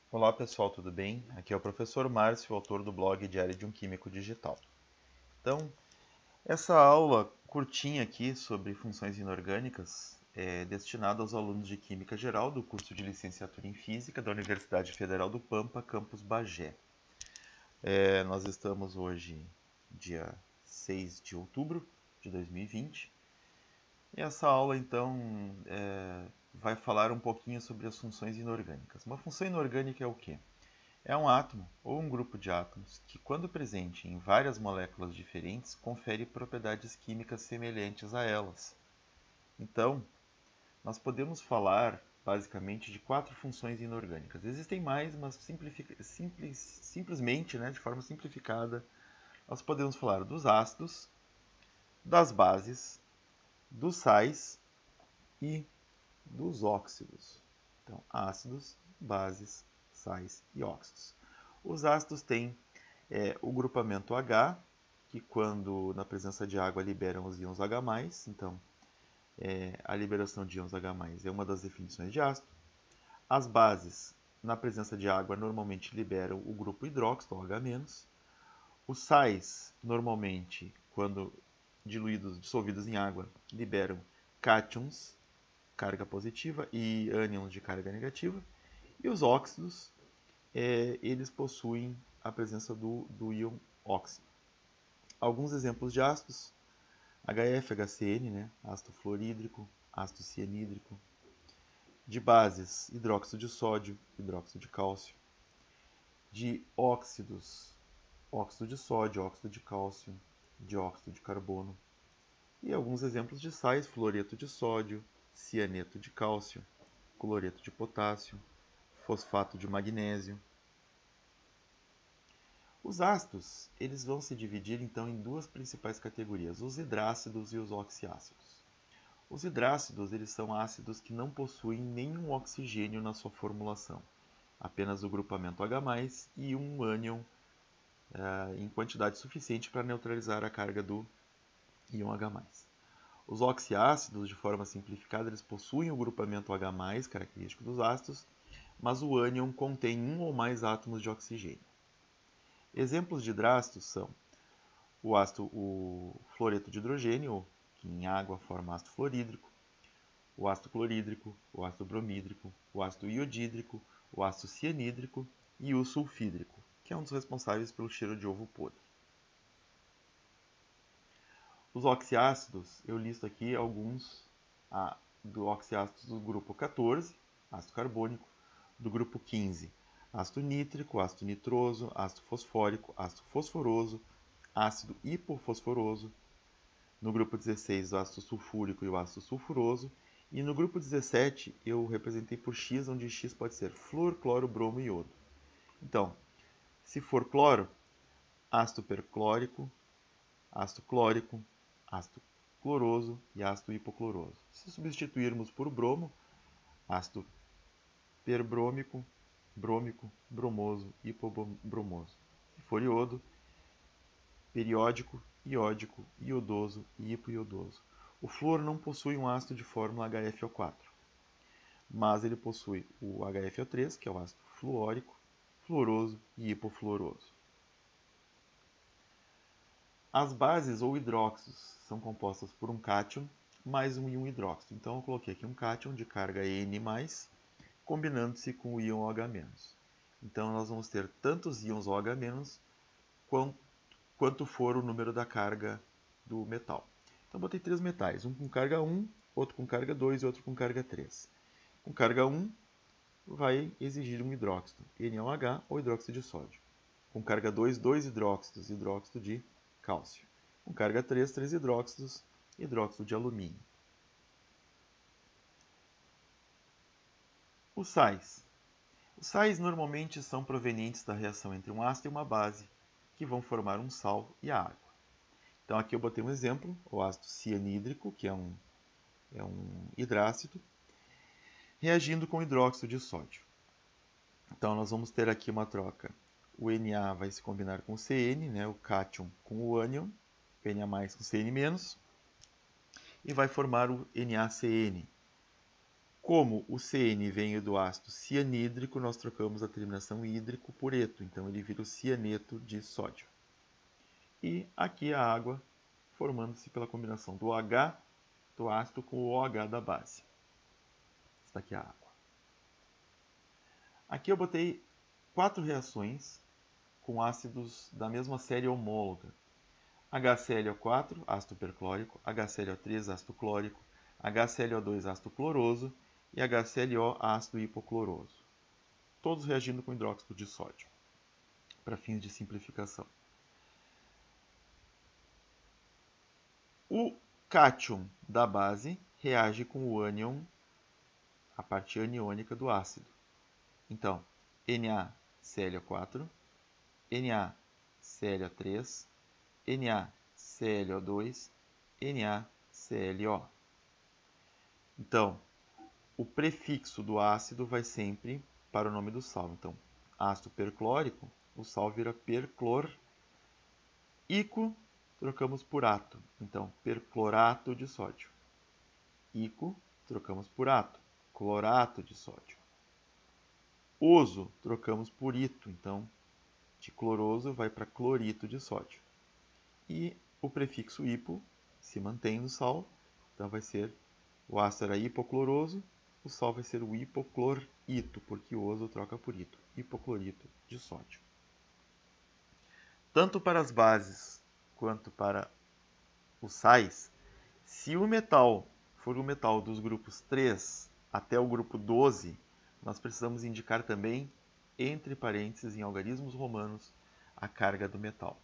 Olá pessoal, tudo bem? Aqui é o professor Márcio, autor do blog Diário de um Químico Digital. Então, essa aula curtinha aqui sobre funções inorgânicas é destinada aos alunos de Química Geral do curso de Licenciatura em Física da Universidade Federal do Pampa, campus Bagé. Nós estamos hoje, dia 6 de outubro de 2020, e essa aula então vai falar um pouquinho sobre as funções inorgânicas. Uma função inorgânica é o quê? É um átomo ou um grupo de átomos que, quando presente em várias moléculas diferentes, confere propriedades químicas semelhantes a elas. Então, nós podemos falar basicamente de quatro funções inorgânicas. Existem mais, mas simplesmente, de forma simplificada, nós podemos falar dos ácidos, das bases, dos sais e dos óxidos. Então, ácidos, bases, sais e óxidos. Os ácidos têm o grupamento H, que quando na presença de água liberam os íons H+, então a liberação de íons H+, é uma das definições de ácido. As bases, na presença de água, normalmente liberam o grupo hidróxido, ou H-. Os sais, normalmente, quando dissolvidos em água, liberam cátions, carga positiva, e ânions de carga negativa. E os óxidos, eles possuem a presença do íon óxido. Alguns exemplos de ácidos: HF, HCN, ácido fluorídrico, ácido cianídrico. De bases: hidróxido de sódio, hidróxido de cálcio. De óxidos: óxido de sódio, óxido de cálcio, dióxido de carbono. E alguns exemplos de sais: fluoreto de sódio, cianeto de cálcio, cloreto de potássio, fosfato de magnésio. Os ácidos, eles vão se dividir então em duas principais categorias: os hidrácidos e os oxiácidos. Os hidrácidos, eles são ácidos que não possuem nenhum oxigênio na sua formulação, apenas o grupamento H+, e um ânion em quantidade suficiente para neutralizar a carga do íon H+. Os oxiácidos, de forma simplificada, eles possuem o grupamento H+, característico dos ácidos, mas o ânion contém um ou mais átomos de oxigênio. Exemplos de hidrácidos são o fluoreto de hidrogênio, que em água forma ácido fluorídrico, o ácido clorídrico, o ácido bromídrico, o ácido iodídrico, o ácido cianídrico e o sulfídrico, que é um dos responsáveis pelo cheiro de ovo podre. Os oxiácidos, eu listo aqui alguns oxiácidos do grupo 14, ácido carbônico, do grupo 15, ácido nítrico, ácido nitroso, ácido fosfórico, ácido fosforoso, ácido hipofosforoso. No grupo 16, o ácido sulfúrico e o ácido sulfuroso. E no grupo 17, eu representei por X, onde X pode ser flúor, cloro, bromo e iodo. Então, se for cloro, ácido perclórico, ácido clórico, ácido cloroso e ácido hipocloroso. Se substituirmos por bromo, ácido perbrômico, brômico, bromoso, hipobromoso. Se for iodo, periódico, iódico, iodoso e hipoiodoso. O flúor não possui um ácido de fórmula HFO4, mas ele possui o HFO3, que é o ácido fluórico, fluoroso e hipofluoroso. As bases ou hidróxidos são compostas por um cátion mais um íon hidróxido. Então eu coloquei aqui um cátion de carga N+, combinando-se com o íon OH-. Então nós vamos ter tantos íons OH- quanto for o número da carga do metal. Então botei três metais, um com carga 1, outro com carga 2 e outro com carga 3. Com carga 1 vai exigir um hidróxido, NaOH ou hidróxido de sódio. Com carga 2, 2 hidróxidos, hidróxido de cálcio. Com carga 3, 3 hidróxidos, hidróxido de alumínio. Os sais. Os sais normalmente são provenientes da reação entre um ácido e uma base, que vão formar um sal e a água. Então aqui eu botei um exemplo, o ácido cianídrico, que é um hidrácido, reagindo com hidróxido de sódio. Então nós vamos ter aqui uma troca. O Na vai se combinar com o Cn, o cátion com o ânion, Na com Cn-, e vai formar o NaCN, Como o CN vem do ácido cianídrico, nós trocamos a terminação hídrico por eto. Então, ele vira o cianeto de sódio. E aqui a água, formando-se pela combinação do H do ácido com o OH da base. Esta aqui é a água. Aqui eu botei 4 reações com ácidos da mesma série homóloga. HClO4, ácido perclórico, HClO3, ácido clórico, HClO2, ácido cloroso e HClO, ácido hipocloroso. Todos reagindo com hidróxido de sódio, para fins de simplificação. O cátion da base reage com o ânion, a parte aniônica do ácido. Então, NaClO4, NaClO3, NaClO2, NaClO. Então, o prefixo do ácido vai sempre para o nome do sal. Então, ácido perclórico, o sal vira perclor. Ico, trocamos por ato. Então, perclorato de sódio. Ico, trocamos por ato. Clorato de sódio. Oso, trocamos por ito. Então, de cloroso vai para clorito de sódio. E o prefixo hipo se mantém no sal. Então, vai ser, o ácido era hipocloroso, o sal vai ser o hipoclorito, porque o oso troca por ito. Hipoclorito de sódio. Tanto para as bases quanto para os sais, se o metal for o metal dos grupos 3 até o grupo 12, nós precisamos indicar também, entre parênteses, em algarismos romanos, a carga do metal.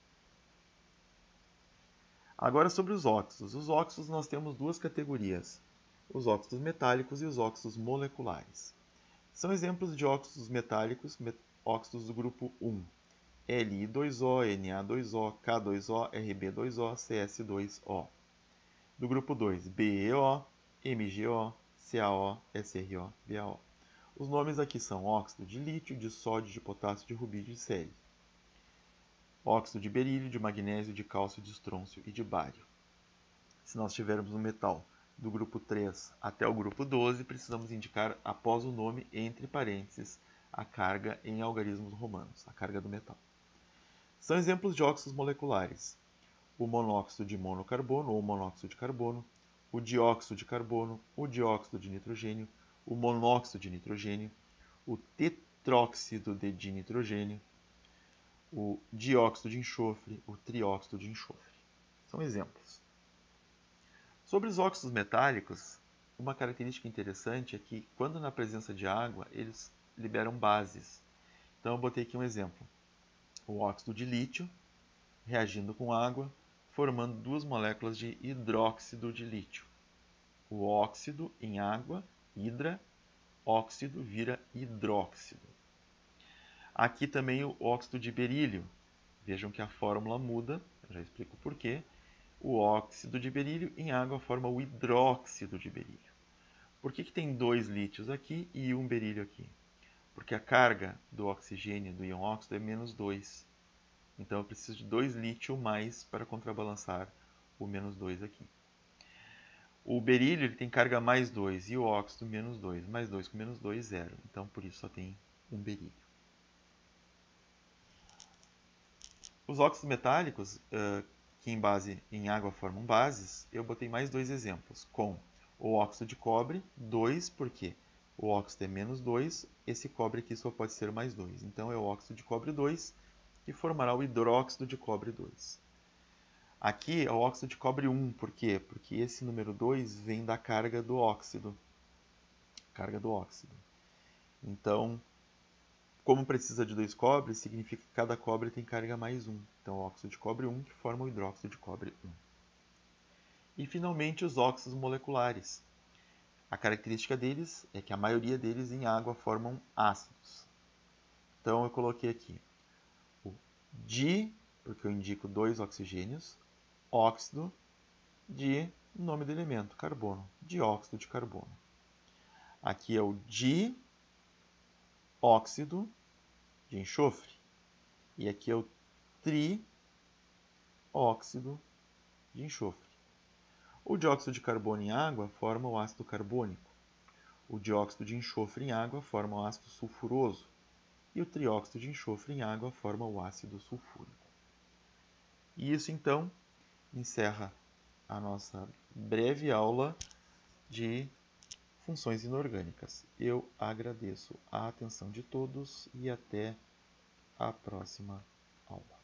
Agora sobre os óxidos. Os óxidos nós temos duas categorias, os óxidos metálicos e os óxidos moleculares. São exemplos de óxidos metálicos, óxidos do grupo 1. Li2O, Na2O, K2O, Rb2O, Cs2O. Do grupo 2, BeO, MgO, CaO, SrO, BaO. Os nomes aqui são óxido de lítio, de sódio, de potássio, de rubídio e de célio. Óxido de berílio, de magnésio, de cálcio, de estrôncio e de bário. Se nós tivermos um metal do grupo 3 até o grupo 12, precisamos indicar, após o nome, entre parênteses, a carga em algarismos romanos, a carga do metal. São exemplos de óxidos moleculares: o monóxido de monocarbono ou monóxido de carbono, o dióxido de carbono, o dióxido de nitrogênio, o monóxido de nitrogênio, o tetróxido de dinitrogênio, o dióxido de enxofre, o trióxido de enxofre. São exemplos. Sobre os óxidos metálicos, uma característica interessante é que, quando na presença de água, eles liberam bases. Então, eu botei aqui um exemplo. O óxido de lítio, reagindo com água, formando duas moléculas de hidróxido de lítio. O óxido em água, hidra, óxido vira hidróxido. Aqui também o óxido de berílio. Vejam que a fórmula muda, eu já explico por quê. O óxido de berílio em água forma o hidróxido de berílio. Por que tem 2 lítios aqui e 1 berílio aqui? Porque a carga do oxigênio do íon óxido é menos 2. Então eu preciso de 2 lítio mais para contrabalançar o menos 2 aqui. O berílio ele tem carga mais 2 e o óxido menos 2. Mais 2 com menos 2, 0. Então por isso só tem 1 berílio. Os óxidos metálicos, que em água formam bases, eu botei mais 2 exemplos, com o óxido de cobre, 2, porque o óxido é menos 2, esse cobre aqui só pode ser mais 2. Então é o óxido de cobre 2, que formará o hidróxido de cobre 2. Aqui é o óxido de cobre 1, por quê? Porque esse número 2 vem da carga do óxido. Então, como precisa de 2 cobres, significa que cada cobre tem carga mais 1. Então, o óxido de cobre 1 que forma o hidróxido de cobre 1. E, finalmente, os óxidos moleculares. A característica deles é que a maioria deles em água formam ácidos. Então, eu coloquei aqui o di, porque eu indico 2 oxigênios, óxido de nome do elemento, carbono, dióxido de carbono. Aqui é o dióxido de enxofre. E aqui é o trióxido de enxofre. O dióxido de carbono em água forma o ácido carbônico. O dióxido de enxofre em água forma o ácido sulfuroso e o trióxido de enxofre em água forma o ácido sulfúrico. E isso, então, encerra a nossa breve aula de funções inorgânicas. Eu agradeço a atenção de todos e até a próxima aula.